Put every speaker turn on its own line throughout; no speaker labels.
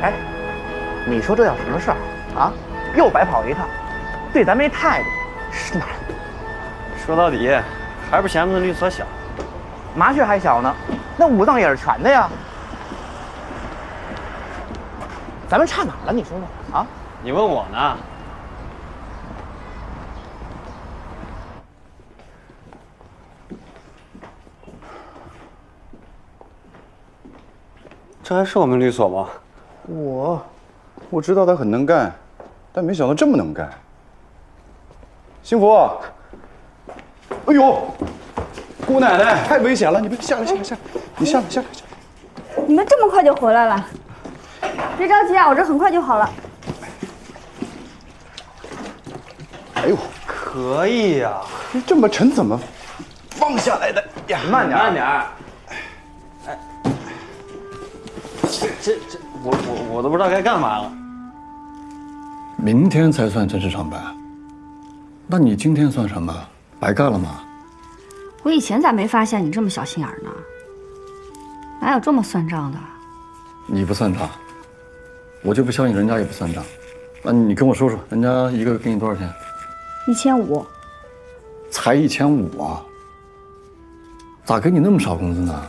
哎，你说这叫什么事儿啊？又白跑一趟，对咱没态度，是哪？
说到底，还不嫌我们律所小。
麻雀还小呢，那五脏也是全的呀。咱们差哪了？你说说啊？
你问我呢？这还是我们律所吗？
我知道他很能干，但没想到这么能干。幸福，哎呦，姑奶奶太危险了，你别下来，你下来。
你们这么快就回来了？别着急啊，我这很快就好了。
哎呦，
可以呀。
你这么沉怎么放下来的呀？
慢点，慢点。哎，这，我都不知道该干嘛了。
明天才算正式上班，那你今天算什么？白干了吗？
我以前咋没发现你这么小心眼呢？哪有这么算账的？
你不算账，我就不相信人家也不算账。那你跟我说说，人家一个月给你多少钱
？1500。
才1500啊？咋给你那么少工资呢？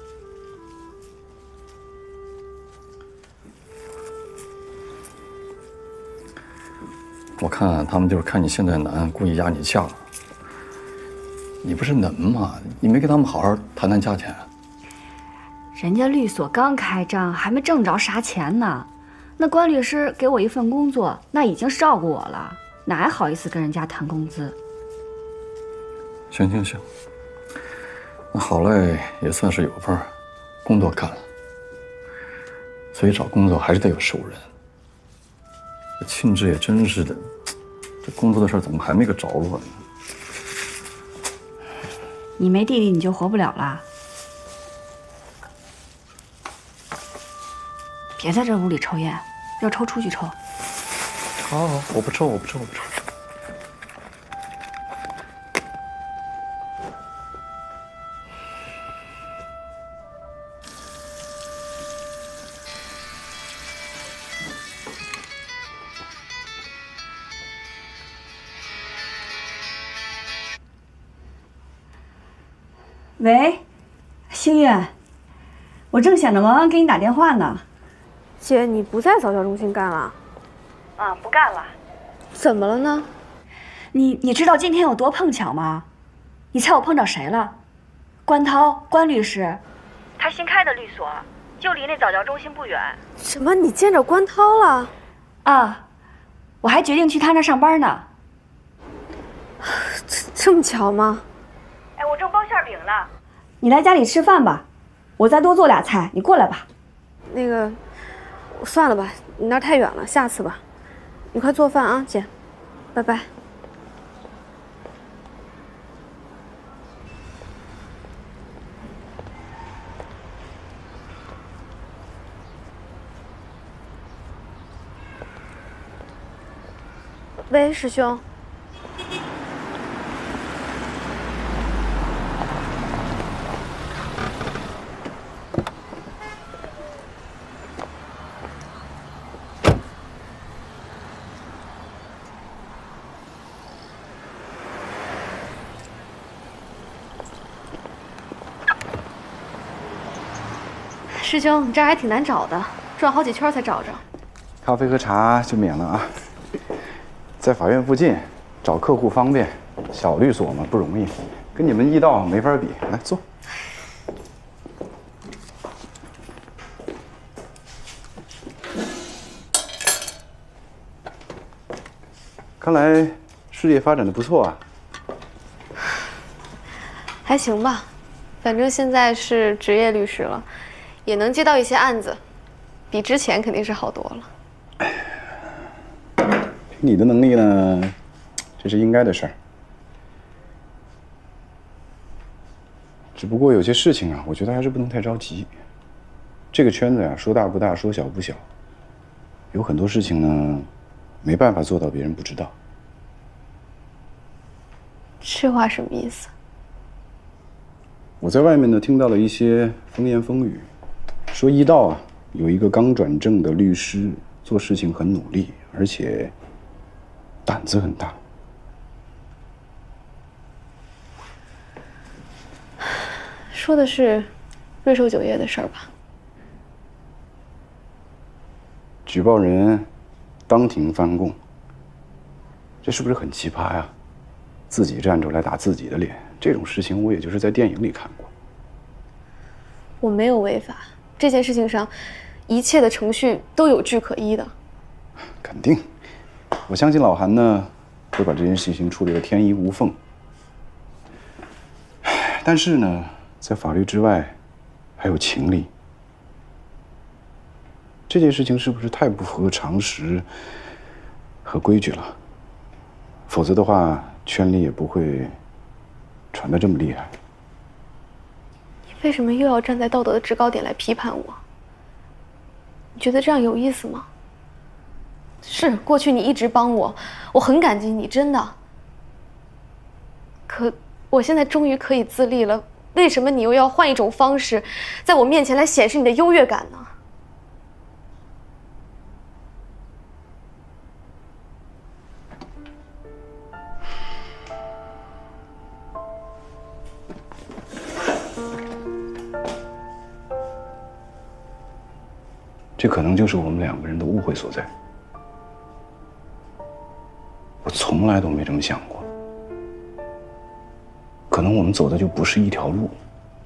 我看他们就是看你现在难，故意压你价。你不是能吗？你没跟他们好好谈谈价钱？
人家律所刚开张，还没挣着啥钱呢。那关律师给我一份工作，那已经是照顾我了，哪还好意思跟人家谈工资？
行，那好赖也算是有份工作干了。所以找工作还是得有熟人。这庆志也真是的，这工作的事怎么还没个着落呢？
你没弟弟你就活不了了。别在这屋里抽烟，要抽出去抽。
好，我不抽。
喂，星月，我正想着忙给你打电话呢。
姐，你不在早教中心干了？
啊，不干了。
怎么了呢？
你知道今天有多碰巧吗？你猜我碰着谁了？关涛，关律师，他新开的律所，就离那早教中心不远。
什么？你见着关涛了？
啊，我还决定去他那上班呢。
这么巧吗？
哎，我正包馅饼呢，你来家里吃饭吧，我再多做俩菜，你过来吧。
那个，算了吧，你那儿太远了，下次吧。你快做饭啊，姐，拜拜。喂，师兄。师兄，你这儿还挺难找的，转好几圈才找着。
咖啡和茶就免了啊。在法院附近，找客户方便，小律所嘛不容易，跟你们医道没法比。来坐。看来事业发展的不错啊。
还行吧，反正现在是职业律师了，也能接到一些案子，比之前肯定是好多了。
凭你的能力呢，这是应该的事儿。只不过有些事情啊，我觉得还是不能太着急。这个圈子呀，说大不大，说小不小，有很多事情呢，没办法做到别人不知道。
这话什么意思？
我在外面呢听到了一些风言风语，说医道啊有一个刚转正的律师，做事情很努力，而且胆子很大。
说的是瑞兽酒业的事儿吧？
举报人当庭翻供，这是不是很奇葩呀？自己站出来打自己的脸，这种事情我也就是在电影里看过。
我没有违法，这件事情上，一切的程序都有据可依的。
肯定，我相信老韩呢会把这件事情处理得天衣无缝。但是呢，在法律之外，还有情理。这件事情是不是太不合常识和规矩了？否则的话，圈里也不会传得这么厉害。
你为什么又要站在道德的制高点来批判我？你觉得这样有意思吗？是，过去你一直帮我，我很感激你，真的。可我现在终于可以自立了，为什么你又要换一种方式，在我面前来显示你的优越感呢？
这可能就是我们两个人的误会所在。我从来都没这么想过，可能我们走的就不是一条路。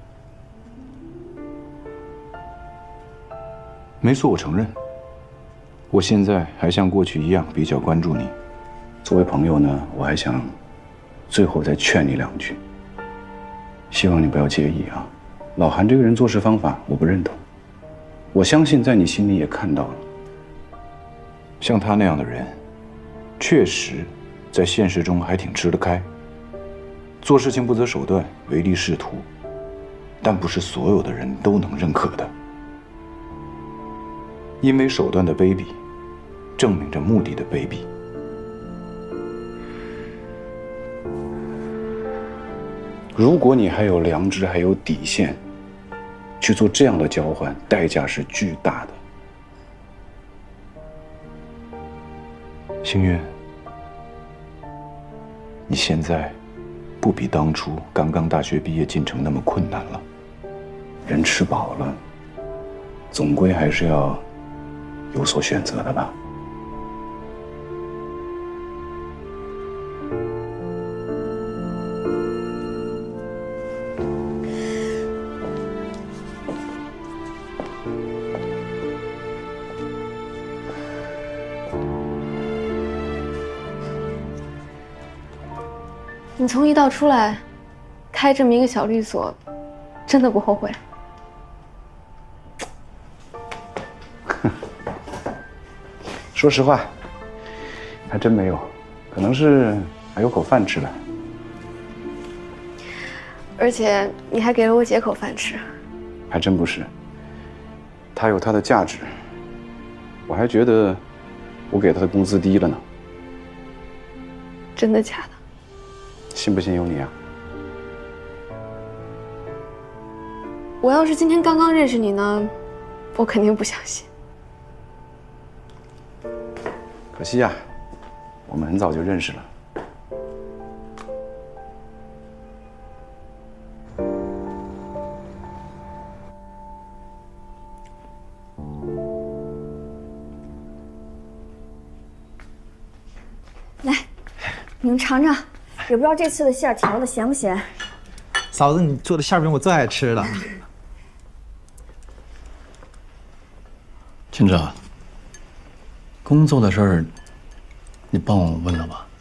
没错，我承认，我现在还像过去一样比较关注你。作为朋友呢，我还想最后再劝你两句，希望你不要介意啊。老韩这个人做事方法我不认同。我相信在你心里也看到了，像他那样的人，确实，在现实中还挺吃得开。做事情不择手段，唯利是图，但不是所有的人都能认可的。因为手段的卑鄙，证明着目的的卑鄙。如果你还有良知，还有底线，去做这样的交换，代价是巨大的。星月，你现在不比当初刚刚大学毕业进城那么困难了，人吃饱了，总归还是要有所选择的吧。
你从医道出来，开这么一个小律所，真的不后悔？
说实话，还真没有，可能是还有口饭吃了。
而且你还给了我姐口饭吃。
还真不是，他有他的价值，我还觉得我给他的工资低了呢。
真的假的？
信不信由你啊。
我要是今天刚刚认识你呢，我肯定不相信。
可惜呀，我们很早就认识了。
来，你们尝尝，也不知道这次的馅儿调的咸不咸。
嫂子，你做的馅饼我最爱吃了。
金哲，工作的事儿，你帮我问了吧？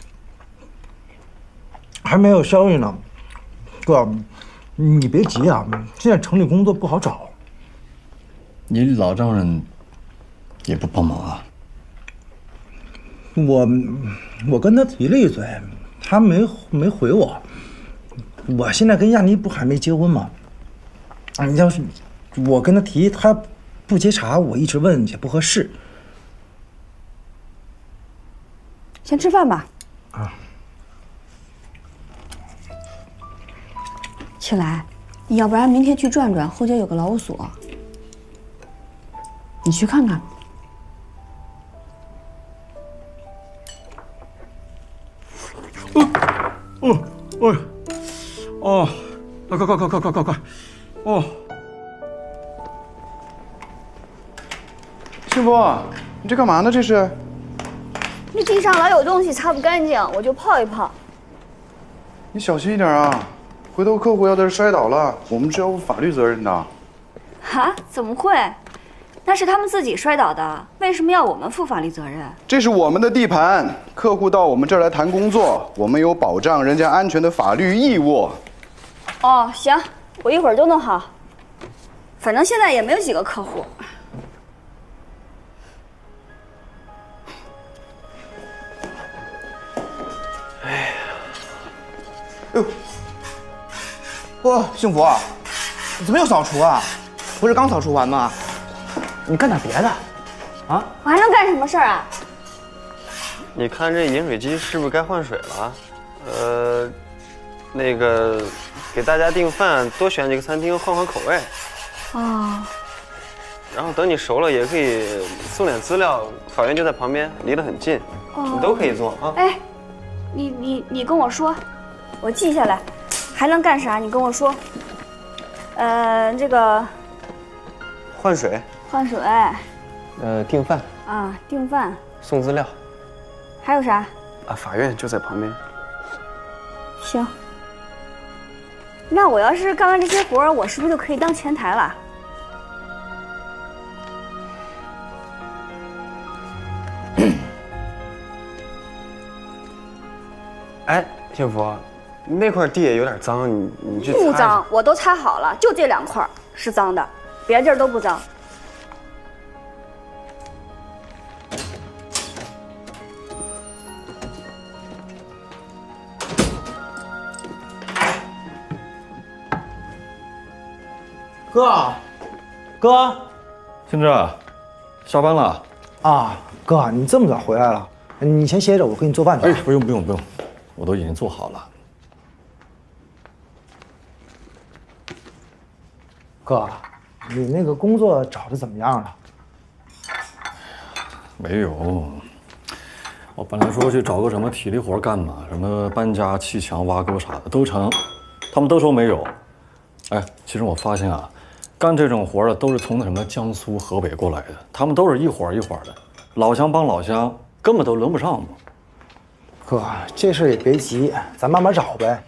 还没有消息呢，哥，你别急啊，现在城里工作不好找。
你老丈人也不帮忙啊？
我跟他提了一嘴，他没回我。我现在跟亚妮不还没结婚吗？要是我跟他提，他不接茬，我一直问也不合适。
先吃饭吧。
啊。
青来，你要不然明天去转转，后街有个劳务所。 你去看看。
哦，快！哦，
幸福，你这干嘛呢？这是？
那地上老有东西擦不干净，我就泡一泡。
你小心一点啊，回头客户要在这摔倒了，我们是要负法律责任的。
啊？怎么会？那是他们自己摔倒的，为什么要我们负法律责任？
这是我们的地盘，客户到我们这儿来谈工作，我们有保障人家安全的法律义务。
哦，行，我一会儿就弄好。反正现在也没有几个客户。
哇，幸福，你怎么又扫除啊？不是刚扫除完吗？你干点别的，啊？
我还能干什么事儿啊？
你看这饮水机是不是该换水了？那个给大家订饭，多选几个餐厅换换口味。
哦。
然后等你熟了，也可以送点资料，法院就在旁边，离得很近，你都可以做啊。
哎，你跟我说，我记下来。还能干啥？你跟我说。这个
换水，订饭
啊，订饭，
送资料，
还有啥？
啊，法院就在旁边。
行。那我要是干完这些活儿，我是不是就可以当前台了？
哎，幸福，那块地也有点脏，你去擦一下。
不脏，我都擦好了，就这2块是脏的，别的地儿都不脏。
哥，
金志，下班了
啊，哥，你这么早回来了？你先歇着，我给你做饭去。
哎，不用，我都已经做好了。
哥，你那个工作找的怎么样了？
没有，我本来说去找个什么体力活干嘛，什么搬家、砌墙、挖沟啥的都成，他们都说没有。哎，其实我发现啊，干这种活的都是从那什么江苏、河北过来的，他们都是一伙儿一伙儿的，老乡帮老乡，根本都轮不上嘛。
哥，这事儿也别急，咱慢慢找呗。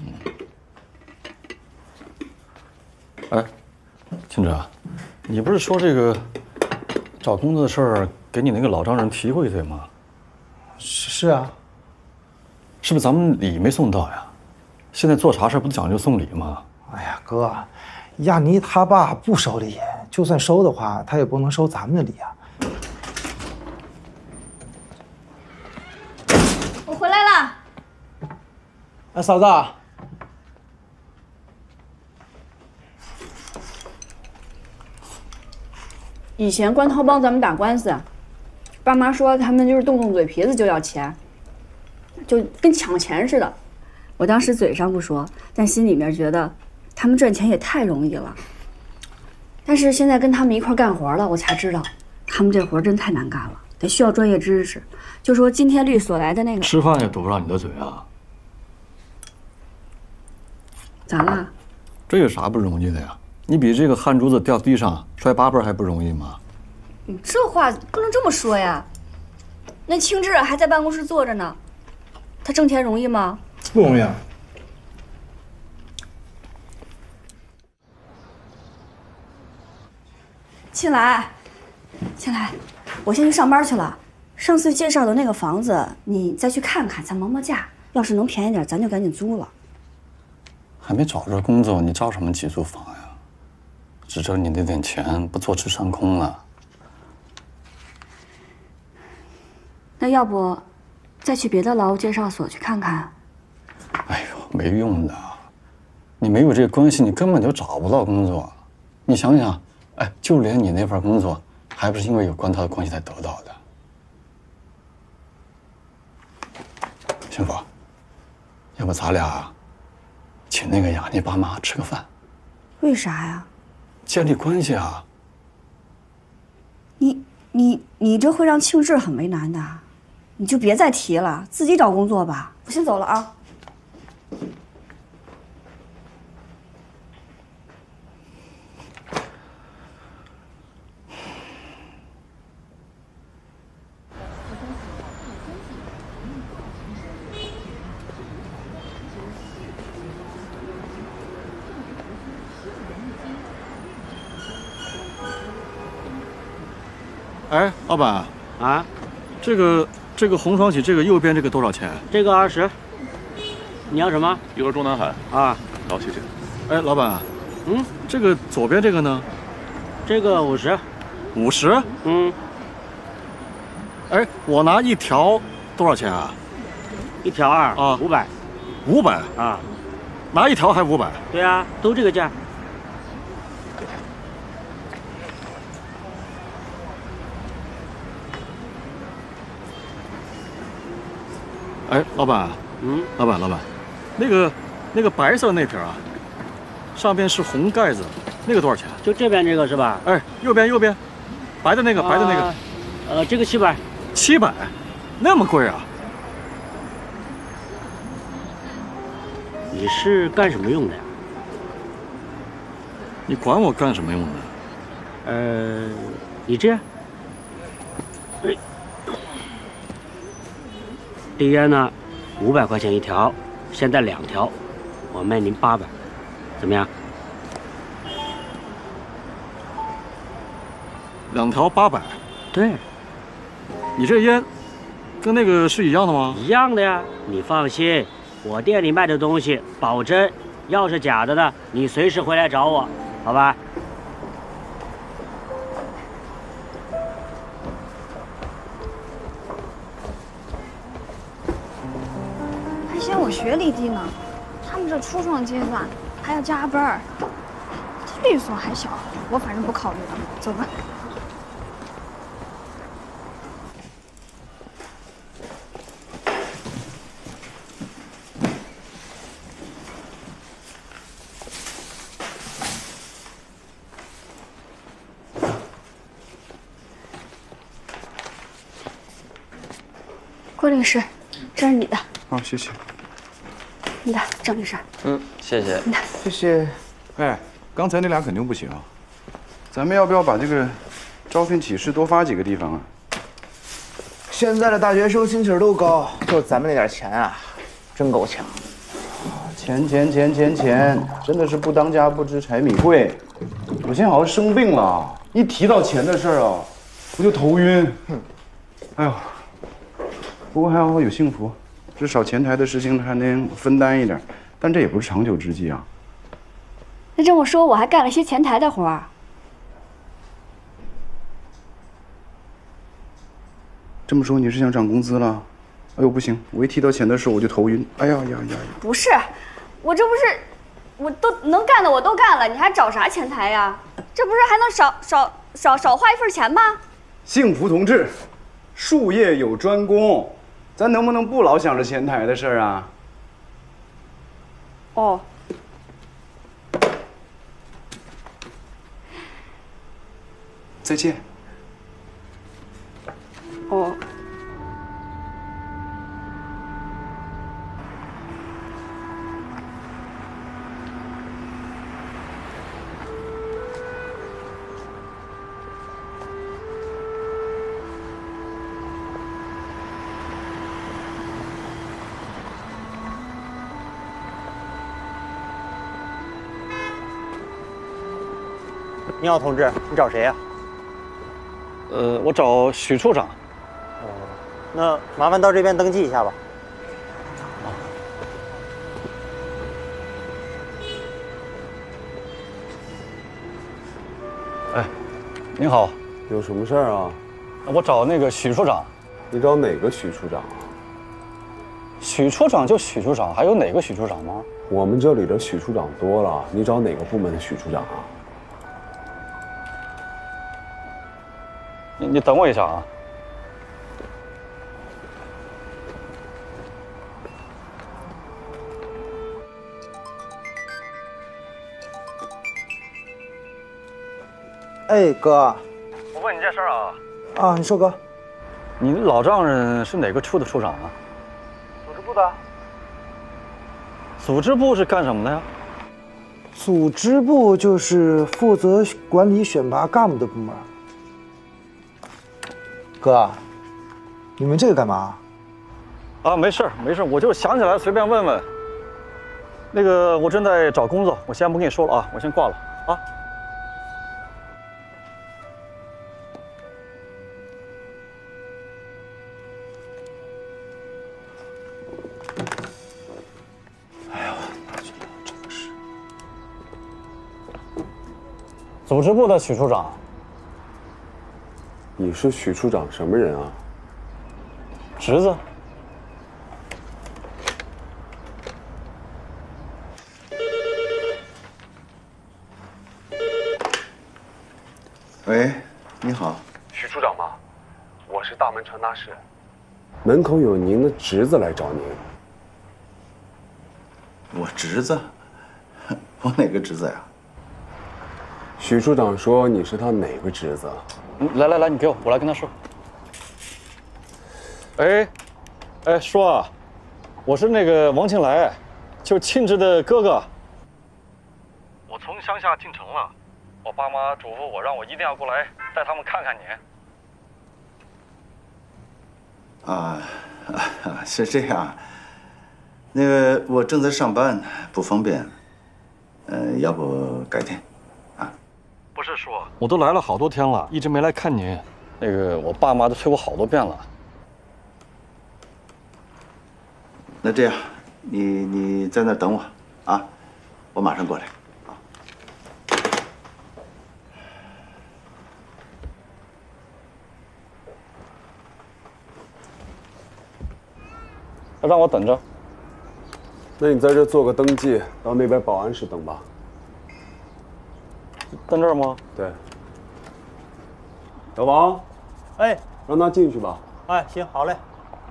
哎，金哲，你不是说这个找工作的事儿给你那个老丈人提过一嘴吗？
是啊。
是不是咱们礼没送到呀？现在做啥事不都讲究送礼吗？
哎呀，哥，亚妮他爸不收礼，就算收的话，他也不能收咱们的礼啊。
我回来了。
哎，嫂子。
以前关涛帮咱们打官司，爸妈说他们就是动动嘴皮子就要钱，就跟抢钱似的。我当时嘴上不说，但心里面觉得他们赚钱也太容易了。但是现在跟他们一块干活了，我才知道他们这活真太难干了，得需要专业知识。就说今天律所来的那个，
吃饭也堵不上你的嘴啊！
咋了？
这有啥不容易的呀？你比这个汗珠子掉地上摔8瓣还不容易吗？
你这话不能这么说呀。那清志还在办公室坐着呢，他挣钱容易吗？
不容易啊。
青来，我先去上班去了。上次介绍的那个房子，你再去看看，咱磨价。要是能便宜点，咱就赶紧租了。
还没找着工作，你着什么急租房呀？只挣你那点钱，不坐吃山空了。
那要不，再去别的劳务介绍所去看看？
哎呦，没用的，你没有这个关系，你根本就找不到工作。你想想，哎，就连你那份工作，还不是因为有关他的关系才得到的？幸福，要不咱俩请那个雅妮爸妈吃个饭？
为啥呀？
建立关系啊！
你这会让庆志很为难的，你就别再提了，自己找工作吧。我先走了啊。
哎，老板
啊，
这个红双喜这个右边这个多少钱？
这个20。你要什么？
一盒中南海。
啊，
好，谢谢。
哎，老板，这个左边这个呢？
这个50。
50？哎，我拿一条多少钱啊？
一条啊，500。
500
啊？
拿一条还500？
对啊，都这个价。
哎，老板，老板，那个白色那瓶啊，上边是红盖子，那个多少钱？
就这边这个是吧？
哎，右边，白的那个，
这个700。
700，那么贵啊？
你是干什么用的呀？
你管我干什么用的？
你这样，这烟呢，500块钱一条，现在2条，我卖您800，怎么样
？2条800。
对，
你这烟跟那个是一样的吗？
一样的呀，你放心，我店里卖的东西保真，要是假的呢，你随时回来找我，好吧？
还嫌我学历低呢，他们这初创阶段还要加班儿，律所还小，我反正不考虑了，走吧。郭律师，这是你的。
好，谢谢。
你的，郑律师。
谢谢。
你的，
谢谢。
哎，刚才那俩肯定不行，咱们要不要把这个招聘启事多发几个地方啊？
现在的大学生心气儿都高，就咱们那点钱啊，真够呛。
钱，真的是不当家不知柴米贵。我现在好像生病了，一提到钱的事儿啊，我就头晕。哎呦，不过还好我有幸福，至少前台的事情还能分担一点，但这也不是长久之计啊。
那这么说，我还干了些前台的活儿。
这么说你是想涨工资了？哎呦不行，我一提到钱的事我就头晕。哎呀！
不是，我这不是，我都能干的我都干了，你还找啥前台呀？这不是还能少花一份钱吗？
幸福同志，术业有专攻，咱能不能不老想着前台的事儿啊？
哦。
再见。
哦。
你好，同志，你找谁呀？
我找许处长。
那麻烦到这边登记一下吧。
哎，您好，
有什么事儿啊？
我找那个许处长。
你找哪个许处长啊？
许处长就许处长，还有哪个许处长吗？
我们这里的许处长多了，你找哪个部门的许处长啊？
你等我一下啊。
哎，哥，
我问你件事啊，
啊，你说哥，
你老丈人是哪个处的处长啊？
组织部的。
组织部是干什么的呀？
组织部就是负责管理选拔干部的部门。哥，你们这个干嘛？
啊，没事没事，我就想起来随便问问。那个，我正在找工作，我先不跟你说了啊，我先挂了啊。组织部的许处长，
你是许处长什么人啊？
侄子。
喂，你好，
许处长吗？我是大门传达室，门口有您的侄子来找您。
我侄子，我哪个侄子呀？
许处长说你是他哪个侄子？
来，你给我，我来跟他说。说啊，我是那个王庆来，就庆之的哥哥。我从乡下进城了，我爸妈嘱咐我，让我一定要过来带他们看看
你。是这样。那个我正在上班，不方便。要不改天。
不是说，我都来了好多天了，一直没来看您。那个我爸妈都催我好多遍了。
那这样，你在那等我啊，我马上过来。
让我等着。
那你在这做个登记，到那边保安室等吧。
等这儿吗？
对。小王，
哎，
让他进去吧。
哎，行，好嘞。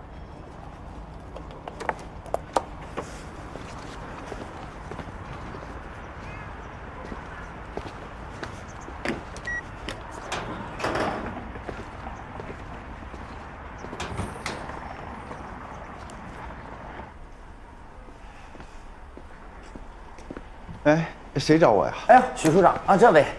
哎，谁找我呀？
哎呀，许处长啊，这位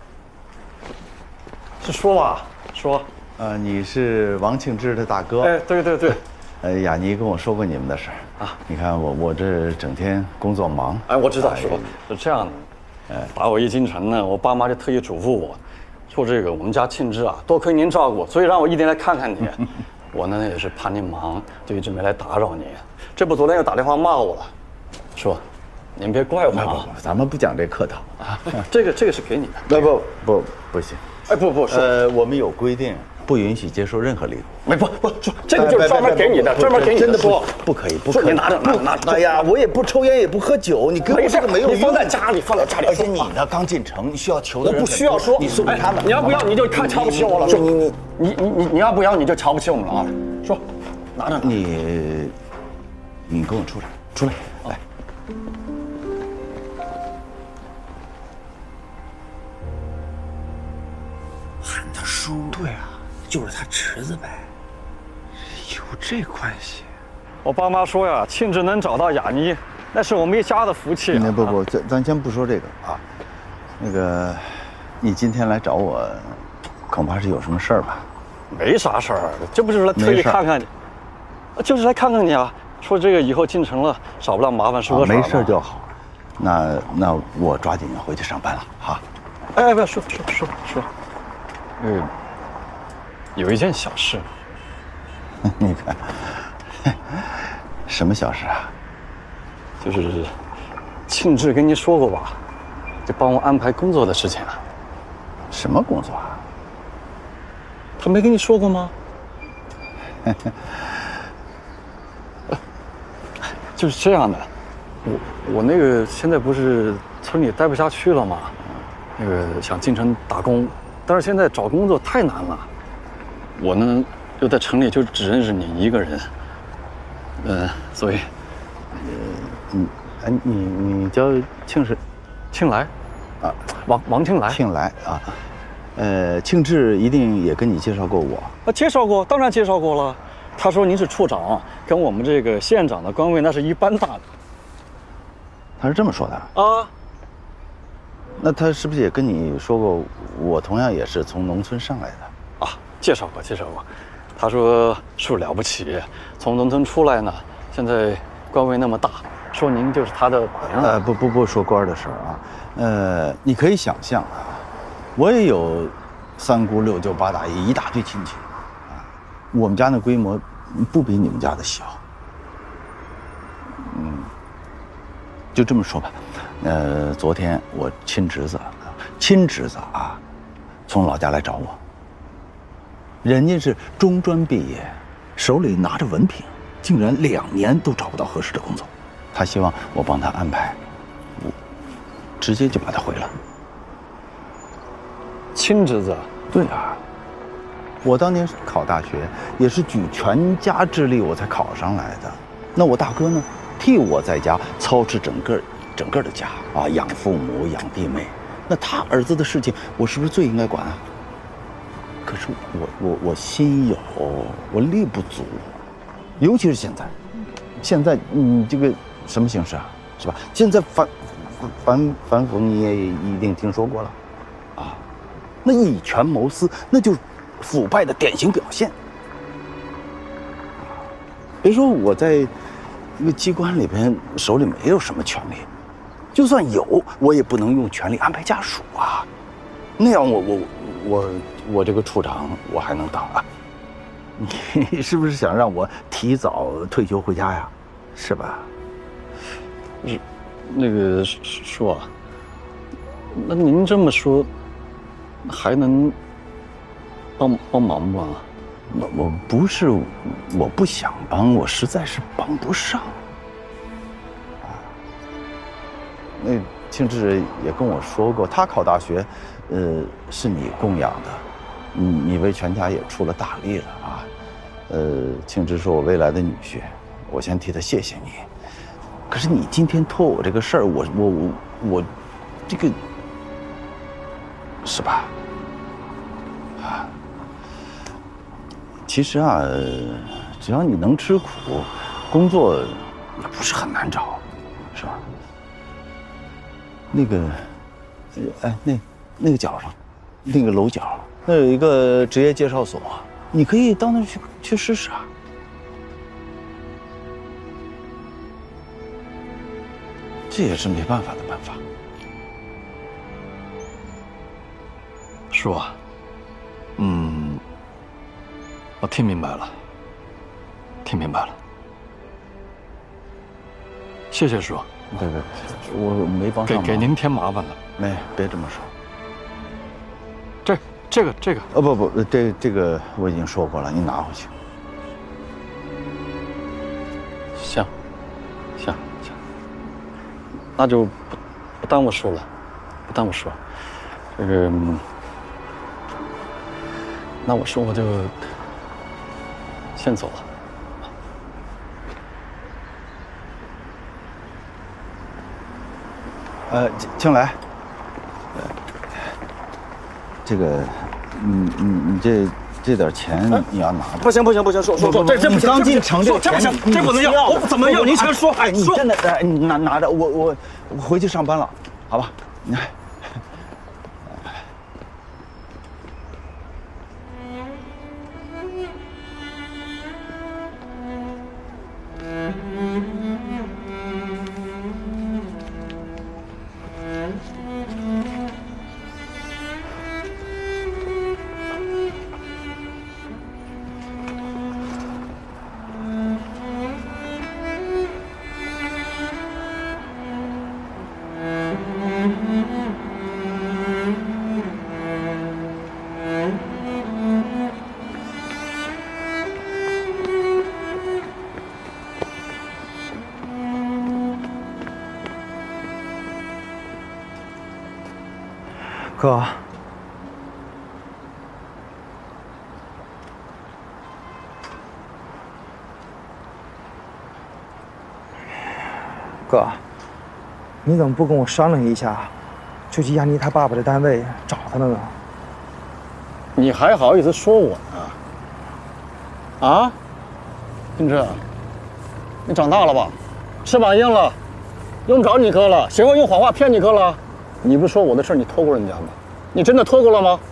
是说吧？说。
你是王庆之的大哥。
哎，对。
雅妮跟我说过你们的事儿啊。你看我这整天工作忙。
哎，我知道，是这样的。打我一进城呢，我爸妈就特意嘱咐我，说这个我们家庆之啊，多亏您照顾，所以让我一定来看看你。我呢也是怕您忙，就一直没来打扰您。这不昨天又打电话骂我了，说。您别怪我啊！
咱们不讲这客套啊。
这个是给你的。
不行。
哎，不，
我们有规定，不允许接受任何礼物。
不，这个就是专门给你的，专门给你的。说
不可以。
你拿着。
哎呀，我也不抽烟，也不喝酒，你给我这个没有用。
你放在家里。
而且你呢，刚进城，你需要求的人。
我不需要说，
你送给他们。
你要不要你就太瞧不起我了。说你要不要你就瞧不起我们了啊？说，拿着。
你跟我出来，来。
喊他叔，对啊，就是他侄子呗，有这关系。
我爸妈说呀，庆之能找到雅妮，那是我们一家的福气。
不，咱先不说这个啊。那个，你今天来找我，恐怕是有什么事儿吧？
没啥事儿，这不就是来特意看看你，就是来看看你啊。说这个以后进城了，少不了麻烦，是个事儿。
没事就好。那我抓紧回去上班了，哈。
哎，不要说。有一件小事，
你看，什么小事啊？
就是庆之跟您说过吧，就帮我安排工作的事情啊。
什么工作啊？
他没跟你说过吗？就是这样的，我那个现在不是村里待不下去了吗？那个想进城打工。但是现在找工作太难了，我呢又在城里就只认识你一个人，所以，
你叫庆来，
啊，王庆来，
庆来啊， 庆志一定也跟你介绍过我。
介绍过，当然介绍过了。他说您是处长，跟我们这个县长的官位那是一般大的。
他是这么说的
啊？
那他是不是也跟你说过，我同样也是从农村上来的？
啊，介绍过，介绍过。他说是了不起，从农村出来呢，现在官位那么大，说您就是他的榜样。
不说官的事儿啊。你可以想象啊，我也有3姑6舅8大姨一大堆亲戚啊，我们家那规模不比你们家的小。就这么说吧。昨天我亲侄子啊，从老家来找我。人家是中专毕业，手里拿着文凭，竟然2年都找不到合适的工作。他希望我帮他安排，我直接就把他回了。
亲侄子？
对啊，我当年考大学也是举全家之力我才考上来的。那我大哥呢，替我在家操持整个的家啊，养父母养弟妹。那他儿子的事情，我是不是最应该管啊？可是我心有，我力不足，尤其是现在你这个什么形势啊，是吧？现在反腐你也一定听说过了，啊，那以权谋私，那就是腐败的典型表现。别说我在那个机关里边手里没有什么权利，就算有，我也不能用权力安排家属啊，那样我这个处长我还能当啊？你是不是想让我提早退休回家呀？是吧？
那个叔啊，那您这么说，还能帮忙吗？
我不是我不想帮，我实在是帮不上。啊，那庆志也跟我说过，他考大学，是你供养的。你为全家也出了大力了啊，庆之是我未来的女婿，我先替他谢谢你。可是你今天托我这个事儿，我这个是吧？啊，其实啊，只要你能吃苦，工作也不是很难找，是吧？那个，哎，那个角上，那个楼角。那有一个职业介绍所，你可以到那儿去试试啊。这也是没办法的办法。
叔啊，我听明白了，谢谢叔。
别，我没帮上忙，
给您添麻烦了。
没，别这么说。
这个
不，这个我已经说过了，你拿回去。
行，那就不耽误说了，这个，那我说我就先走
了。青来，这个，你这点钱你要拿着。
不行，说，这不行，
刚进城这
不行，这不能要，我怎么要？您先说。
哎，你真的，你拿着，我回去上班了，好吧？你看。
哥，哥，你怎么不跟我商量一下，就去亚妮他爸爸的单位找他了呢？
你还好意思说我呢？啊，金志，你长大了吧？翅膀硬了，用不着你哥了，谁会用谎话骗你哥了？你不是说我的事你托过人家吗？你真的托过了吗？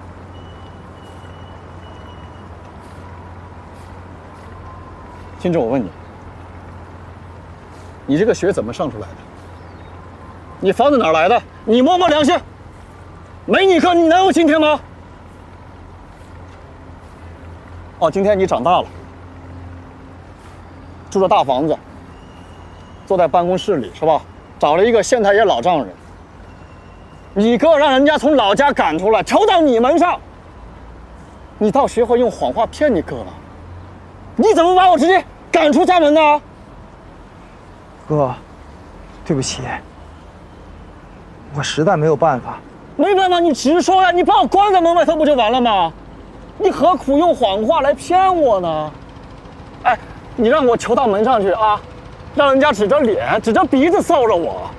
金志，我问你，你这个学怎么上出来的？你房子哪儿来的？你摸摸良心，没你哥你能有今天吗？哦，今天你长大了，住着大房子，坐在办公室里是吧？找了一个县太爷老丈人。你哥让人家从老家赶出来，求到你门上，你倒学会用谎话骗你哥了。你怎么把我直接赶出家门呢？
哥，对不起，我实在没有办法。
没办法，你直说呀！你把我关在门外头不就完了吗？你何苦用谎话来骗我呢？哎，你让我求到门上去啊，让人家指着脸、指着鼻子臊着我，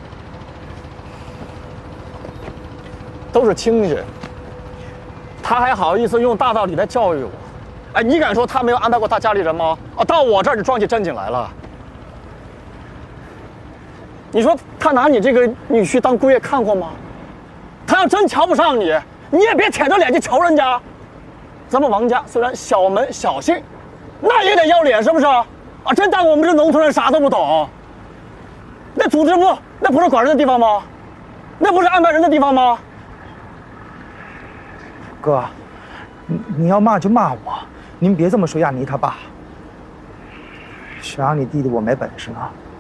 都是亲戚，他还好意思用大道理来教育我？哎，你敢说他没有安排过他家里人吗？啊，到我这儿就装起正经来了。你说他拿你这个女婿当姑爷看过吗？他要真瞧不上你，你也别舔着脸去求人家。咱们王家虽然小门小姓，那也得要脸，是不是？啊，真当我们这农村人啥都不懂？那组织部那不是管人的地方吗？那不是安排人的地方吗？
哥，你要骂就骂我，您别这么说亚妮他爸。谁让你弟弟我没本事呢？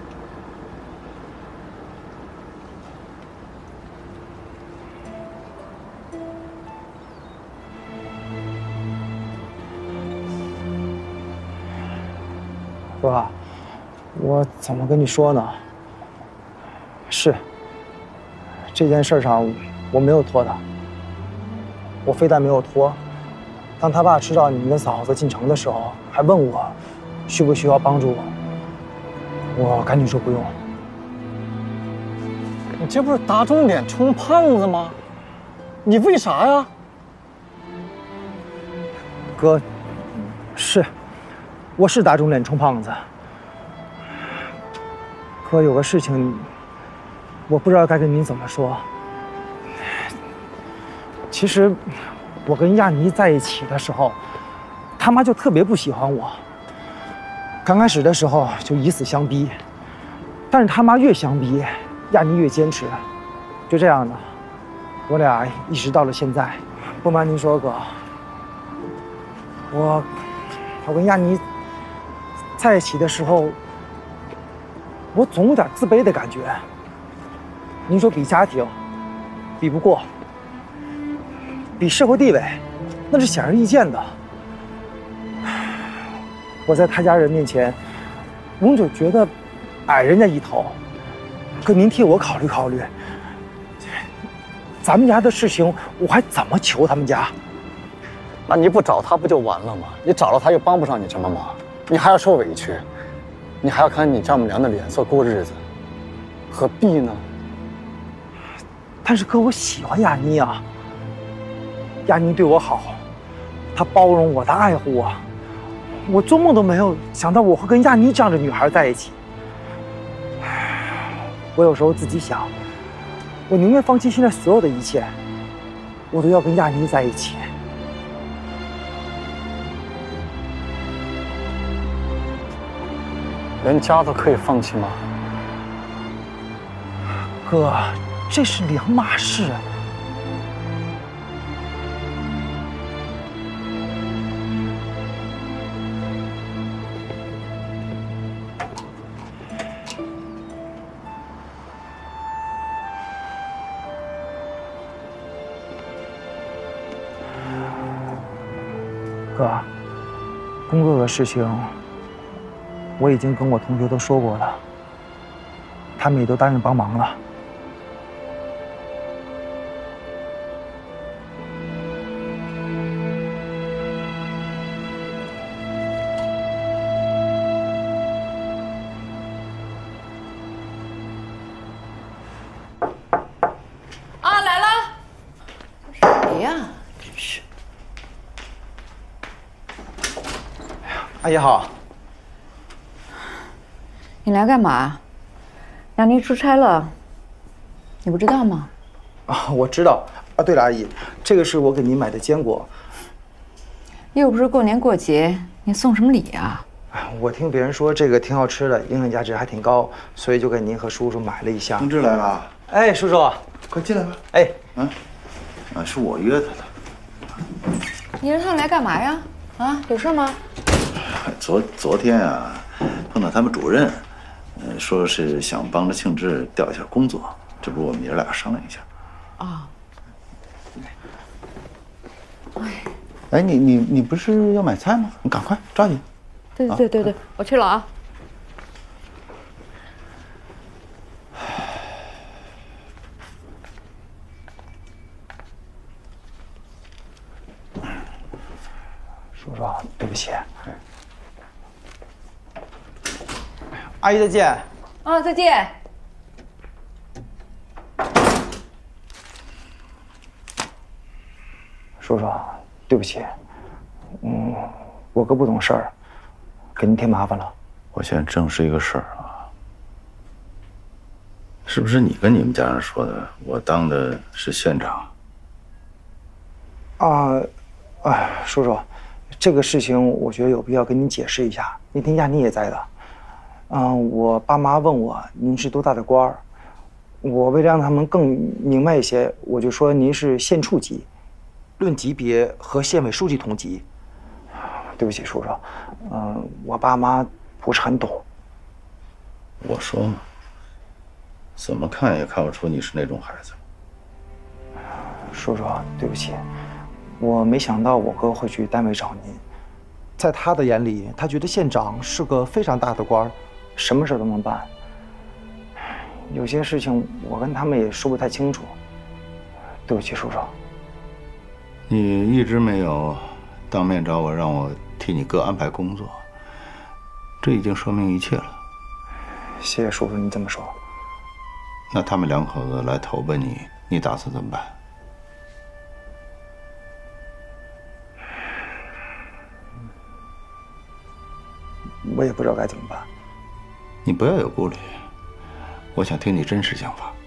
哥，我怎么跟你说呢？是这件事上我没有拖他，我非但没有拖，当他爸知道你跟嫂子进城的时候，还问我需不需要帮助我赶紧说不用。
你这不是打肿脸充胖子吗？你为啥呀？
哥，是。我是打肿脸充胖子，可有个事情，我不知道该跟您怎么说。其实，我跟亚妮在一起的时候，他妈就特别不喜欢我。刚开始的时候就以死相逼，但是他妈越相逼，亚妮越坚持，就这样的，我俩一直到了现在。不瞒您说，哥，我跟亚妮在一起的时候，我总有点自卑的感觉。您说比家庭，比不过；比社会地位，那是显而易见的。我在他家人面前，我总觉得矮人家一头。可您替我考虑考虑，咱们家的事情，我还怎么求他们家？
那你不找他不就完了吗？你找了他又帮不上你什么忙。你还要受委屈，你还要看你丈母娘的脸色过日子，何必呢？
但是哥，我喜欢亚妮啊。亚妮对我好，她包容我，她爱护我，我做梦都没有想到我会跟亚妮这样的女孩在一起。我有时候自己想，我宁愿放弃现在所有的一切，我都要跟亚妮在一起。
连家都可以放弃吗？
哥，这是两码事。哥，工作的事情我已经跟我同学都说过了，他们也都答应帮忙了。
啊，来了！谁呀？真是。
阿姨好。
你来干嘛？让你出差了，你不知道吗？
啊，我知道。啊，对了，阿姨，这个是我给您买的坚果。
又不是过年过节，你送什么礼啊？
我听别人说这个挺好吃的，营养价值还挺高，所以就给您和叔叔买了一箱。
同志来了。
哎，叔叔，
快进来吧。
哎，
是我约他的。
你让他来干嘛呀？啊，有事吗？
昨天啊，碰到他们主任，说是想帮着庆志调一下工作，这不我们爷俩商量一下。
啊。
哎，你不是要买菜吗？你赶快抓紧。
对，我去了啊。
叔叔，对不起。
阿姨再见。
啊，再见。
叔叔，对不起。我哥不懂事儿，给您添麻烦了。
我现在正是一个事儿啊，是不是你跟你们家人说的？我当的是县长。
叔叔，这个事情我觉得有必要跟您解释一下。那天亚妮也在的。我爸妈问我您是多大的官儿，我为了让他们更明白一些，我就说您是县处级，论级别和县委书记同级。对不起，叔叔，我爸妈不是很懂。
我说嘛，怎么看也看不出你是那种孩子。
叔叔，对不起，我没想到我哥会去单位找您。在他的眼里，他觉得县长是个非常大的官儿，什么事都能办。有些事情我跟他们也说不太清楚。对不起，叔叔。
你一直没有当面找我，让我替你哥安排工作，这已经说明一切了。
谢谢叔叔，你这么说。
那他们两口子来投奔你，你打算怎么办？
我也不知道该怎么办。
你不要有顾虑，我想听你真实想法。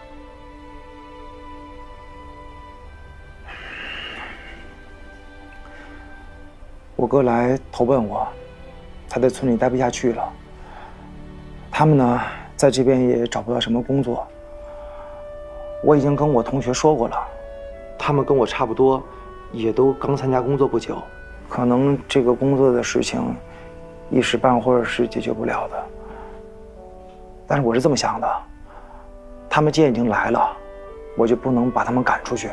我哥来投奔我，他在村里待不下去了。他们呢，在这边也找不到什么工作。我已经跟我同学说过了，他们跟我差不多，也都刚参加工作不久，可能这个工作的事情一时半会儿是解决不了的。但是我是这么想的，他们既然已经来了，我就不能把他们赶出去。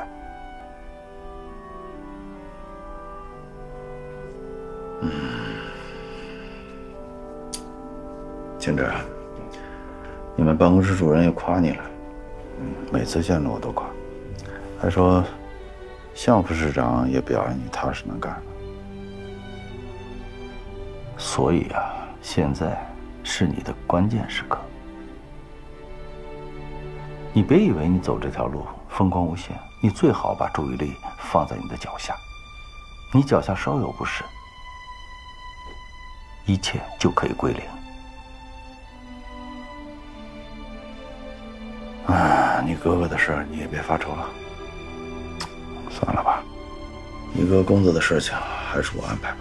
庆志，你们办公室主任也夸你了，每次见着我都夸，还说向副市长也表扬你踏实能干。所以啊，现在是你的关键时刻。你别以为你走这条路风光无限，你最好把注意力放在你的脚下。你脚下稍有不慎，一切就可以归零。你哥哥的事儿你也别发愁了，算了吧，你哥工作的事情还是我安排吧。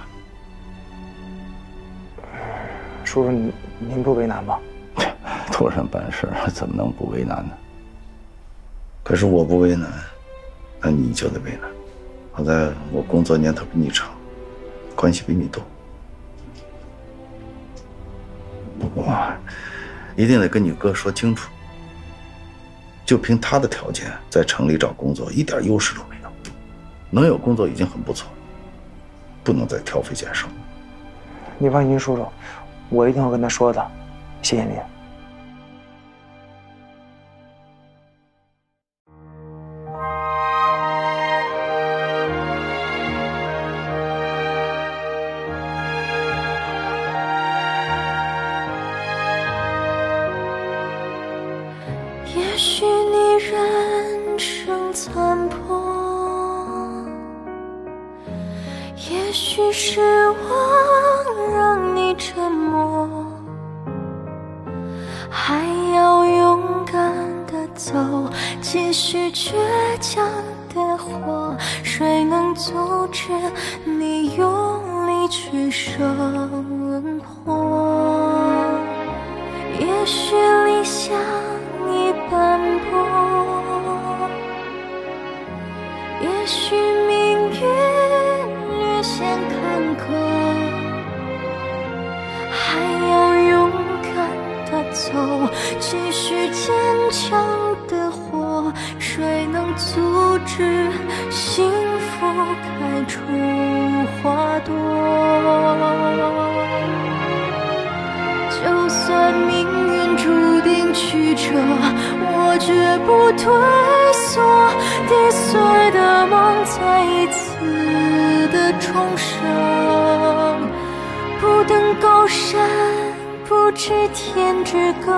叔叔，您不为难吗？
托人办事怎么能不为难呢？可是我不为难，那你就得为难。好在我工作年头比你长，关系比你多。不过一定得跟你哥说清楚，就凭他的条件，在城里找工作一点优势都没有，能有工作已经很不错，不能再挑肥拣瘦。
你放心，叔叔，我一定会跟他说的。谢谢您。
也许你人生残破，也许失望让让你沉默，还要勇敢地走，继续倔强的活。谁能阻止你用力去生活？也许理想已斑驳，也许命运略显坎坷，还要勇敢地走，继续坚强地活。谁能阻止幸福开出花朵？就算命运注定曲折，我绝不退缩。跌碎的梦再一次的重生，不登高山，不知天之高，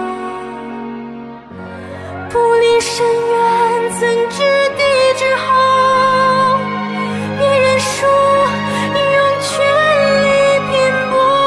不离深渊，怎知地之厚？别人说用全力拼搏，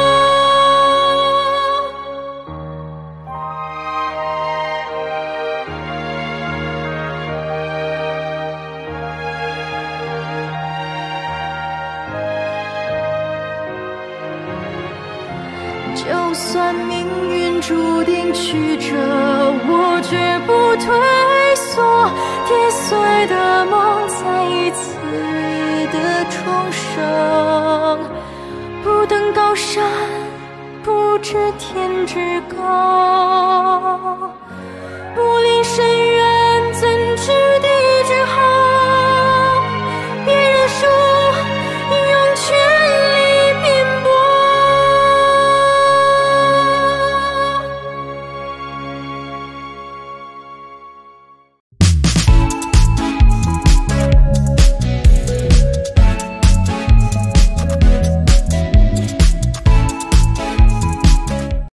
就算命运注定曲折，我绝不退缩。跌碎的梦再一次的重生，不登高山，不知天之高，不临深渊，怎知地之厚？